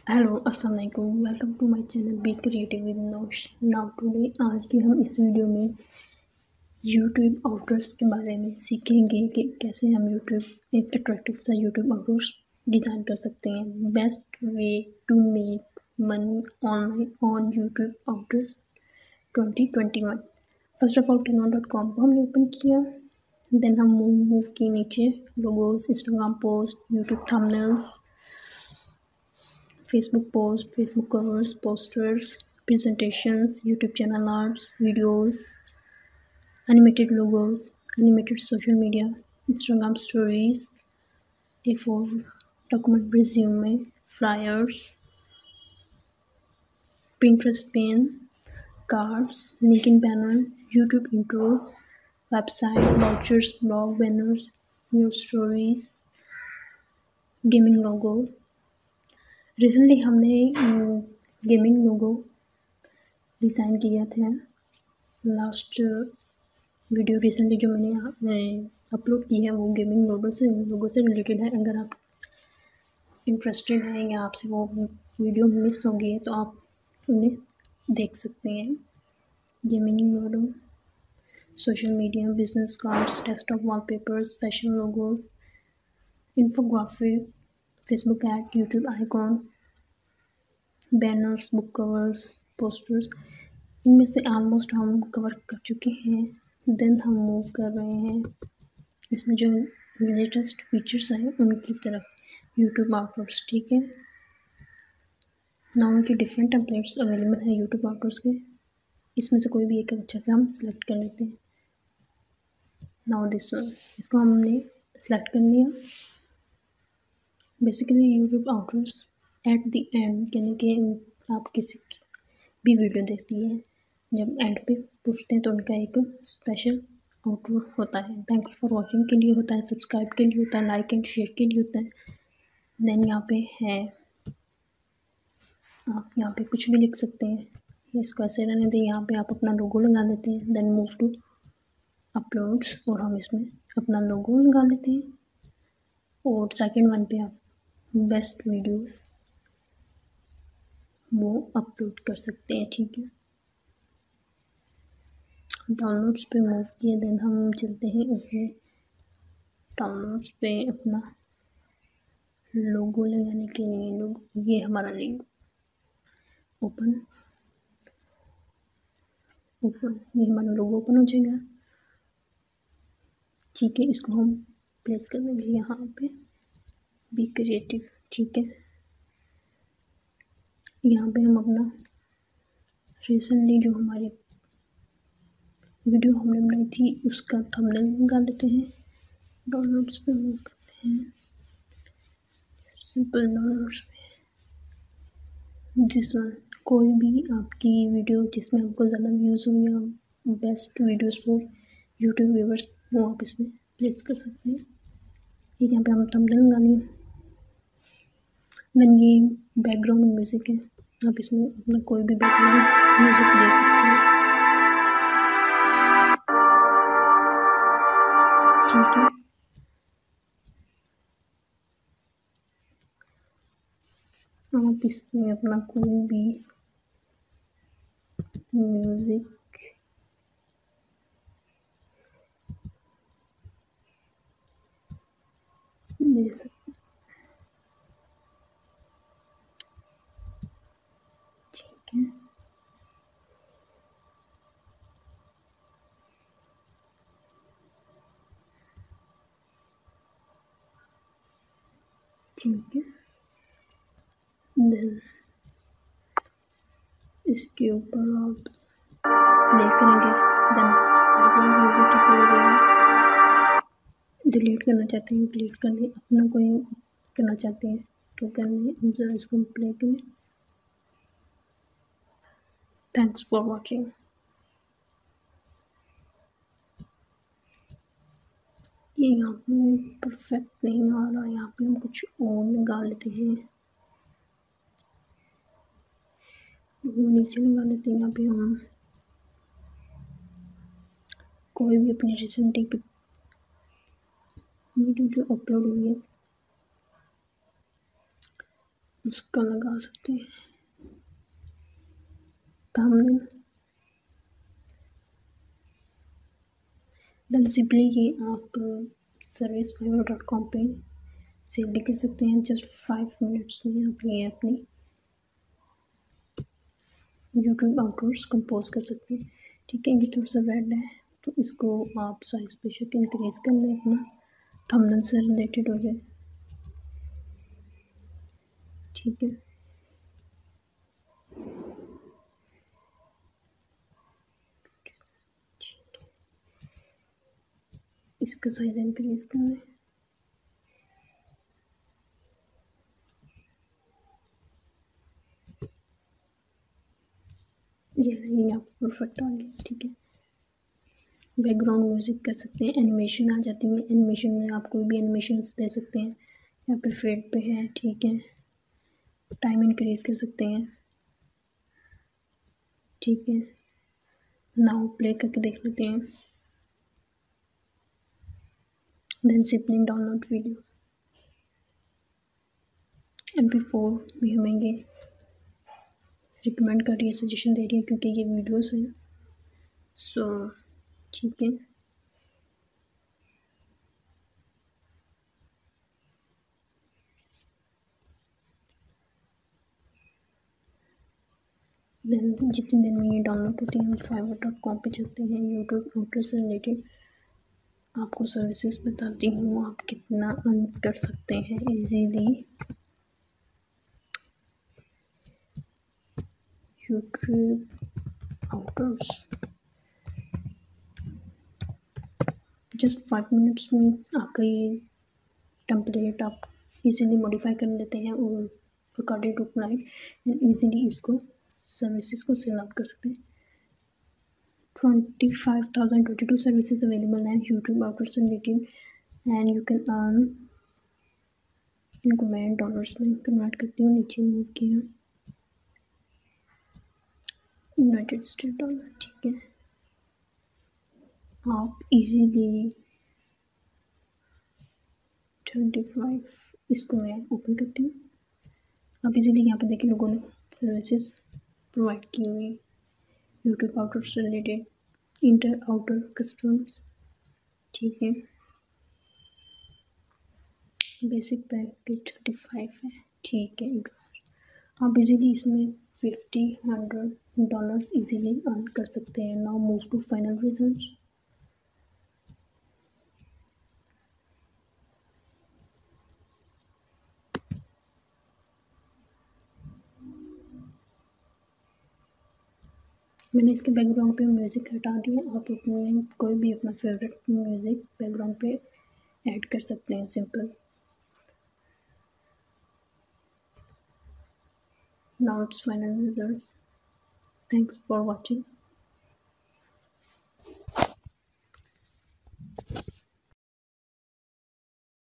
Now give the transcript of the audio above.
Hello अस्सलाम वालेकुम, welcome to my channel be creative with Naush. Now today आज के हम इस वीडियो में यूट्यूब आउटडोर्स के बारे में सीखेंगे कि कैसे हम यूट्यूब एक अट्रैक्टिव सा यूट्यूब आउटडोर्स डिज़ाइन कर सकते हैं। Best way to make money online on YouTube outdoors 2021। First of all canva.com को हमने ओपन किया। देन हम मूव किए नीचे logos, Instagram post, YouTube thumbnails, Facebook post, Facebook covers, posters, presentations, YouTube channel arts, videos, animated logos, animated social media, Instagram stories, A4 document resume, flyers, Pinterest pin, cards, LinkedIn banner, YouTube intros, website, vouchers, blog banners, news stories, gaming logo। Recently हमने gaming logo design किया था। Last video recently जो मैंने upload की है वो gaming लोगों से रिलेटेड है। अगर आप इंटरेस्टेड हैं या आपसे वो वीडियो मिस हो गई है तो आप उन्हें देख सकते हैं। Gaming logo, social media, business cards, desktop wallpapers, fashion logos, infographic, Facebook ad, YouTube icon, banners, book covers, posters, इनमें से ऑलमोस्ट हम कवर कर चुके हैं। देन हम मूव कर रहे हैं इसमें जो लेटेस्ट फीचर्स हैं उनकी तरफ, यूट्यूब आउटडोर्स। ठीक है, नाउ उनके डिफरेंट टेम्पलेट्स अवेलेबल हैं यूट्यूब आउटडोर्स के। इसमें से कोई भी एक अच्छा से हम सिलेक्ट कर लेते हैं। नाउ दिस वन, इसको हमने सेलेक्ट कर लिया। Basically YouTube outdoors at the end, यानी कि आप किसी भी वीडियो देखती है जब एंड पे पूछते हैं तो उनका एक स्पेशल आउटडोर होता है। थैंक्स फॉर वॉचिंग के लिए होता है, सब्सक्राइब के लिए होता है, लाइक एंड शेयर के लिए होता है। देन यहाँ पे है, आप यहाँ पे कुछ भी लिख सकते हैं, इसको ऐसे रहने दें। यहाँ पे आप अपना लोगो लगा देते हैं। देन मूव टू अपलोड्स और हम इसमें अपना लोगो लगा लेते हैं। और सेकंड वन पे आप बेस्ट वीडियोस वो अपलोड कर सकते हैं। ठीक है, डाउनलोड्स पे मूव किए। देन हम चलते हैं ऊपर, डाउनलोड्स पे अपना लोगो लगाने के लिए लोगो, ये हमारा लिंक ओपन ये हमारा लोगो ओपन हो जाएगा। ठीक है, इसको हम प्लेस कर देंगे यहाँ पे, बी क्रिएटिव। ठीक है, यहाँ पे हम अपना रिसेंटली जो हमारे वीडियो हमने बनाई थी उसका थंबनेल लगा लेते हैं। डाउनलोड्स पे मूव करते हैं, सिंपल डाउनलोड्स पे दिस वन। कोई भी आपकी वीडियो जिसमें आपको ज़्यादा व्यूज़ हो या best videos for YouTube viewers, वो आप इसमें प्लेस कर सकते हैं। ठीक है, यहाँ पे हम थंबनेल लगा लिए। देन ये बैकग्राउंड म्यूज़िक है, आप इसमें अपना कोई भी बैकग्राउंड म्यूज़िक दे सकते हैं। ठीक है, आप इसमें अपना कोई भी म्यूज़िक दे सकते हैं। ठीक है, ठीक है। देन इसके ऊपर आप प्ले करेंगे। देन बैकग्राउंड म्यूज़िक की प्ले डिलीट करना चाहते हैं, डिलीट कर ले, अपना कोई करना चाहते हैं तो कर लें। हम जरा इसको प्ले करें। Thanks for watching. ये यहाँ पे परफेक्ट नहीं आ रहा, यहाँ पे हम कुछ और लगा लेते हैं, वो नीचे लगा लेते हैं। यहाँ पे हम कोई भी अपनी रिसेंटली वीडियो जो अपलोड हुई है उसका लगा सकते हैं थंबनेल। देन सिंपली ये आप service500.com पे सेल भी कर सकते हैं। जस्ट 5 मिनट्स में आप ये अपनी यूट्यूब आउटडोर्स कंपोज कर सकते हैं। ठीक है, ये थोड़ा सा रेड है तो इसको आप साइज बेशक इंक्रीज कर लें अपना, थंबनेल से रिलेटेड हो जाए। ठीक है, इसका साइज इंक्रीज कर लें। ये आप परफेक्ट आ गया। ठीक है, बैकग्राउंड म्यूजिक कर सकते हैं, एनिमेशन आ जाती है। एनिमेशन में आप कोई भी एनिमेशन दे सकते हैं। यहाँ पे फेड पे है। ठीक है, टाइम इंक्रीज कर सकते हैं। ठीक है, नाउ प्ले करके देख लेते हैं। Then simply download video. MP4 भी हमें ये रिकमेंड कर रही है, सजेशन दे रही है क्योंकि ये वीडियोस हैं। सो ठीक है, देन जितनी देर में ये डाउनलोड होती है हम fiverr.com पे चलते हैं। यूट्यूब आउटर से रिलेटेड आपको सर्विसेज बताती हूँ, आप कितना अर्न कर सकते हैं easily. YouTube outros just 5 minutes में आपका ये टेम्पलेट आप इजीली मॉडिफाई कर लेते हैं और according to client and easily इसको सर्विसेज को सेल आउट कर सकते हैं। 25,022 सर्विसेज अवेलेबल हैं यूट्यूब आउटर से related and you can earn. इनको मैं डॉलर्स में कन्वर्ट करती हूँ, नीचे मूव किया यूनाइटेड स्टेट डॉलर। ठीक है, आप इजीली 25 इसको मैं ओपन करती हूँ। आप इजीली यहाँ पे देखिए लोगों ने सर्विसेज प्रोवाइड की हुई यूट्यूब आउटर से रिलेटेड, इंटर आउटर कस्टमर्स। ठीक है, बेसिक पैकेज 35 है। ठीक है, आप इजीली इसमें $50-100 इजीली अर्न कर सकते हैं। Now move to final results. मैंने इसके बैकग्राउंड पे म्यूज़िक हटा दिया। आप अपने कोई भी अपना फेवरेट म्यूज़िक बैकग्राउंड पे ऐड कर सकते हैं, simple. Now it's final results. Thanks for watching.